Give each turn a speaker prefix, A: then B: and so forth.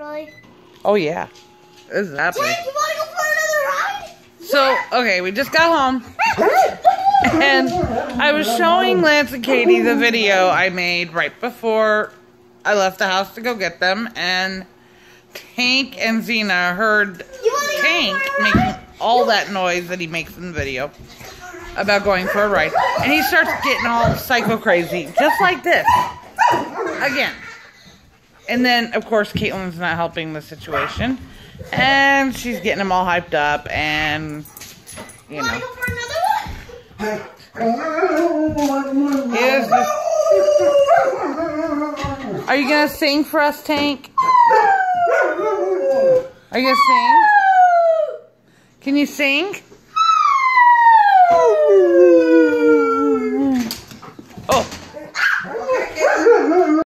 A: Really?
B: Oh, yeah. This is happening.
A: Tank, you want to go for another ride?
B: So, okay, we just got home. And I was showing Lance and Katie the video I made right before I left the house to go get them. And Tank and Xena heard Tank making all that noise that he makes in the video about going for a ride. And he starts getting all psycho crazy, just like this. Again. And then, of course, Caitlin's not helping the situation. And she's getting him all hyped up and, you know. Are you going to sing for us, Tank? Are you going to sing? Can you sing?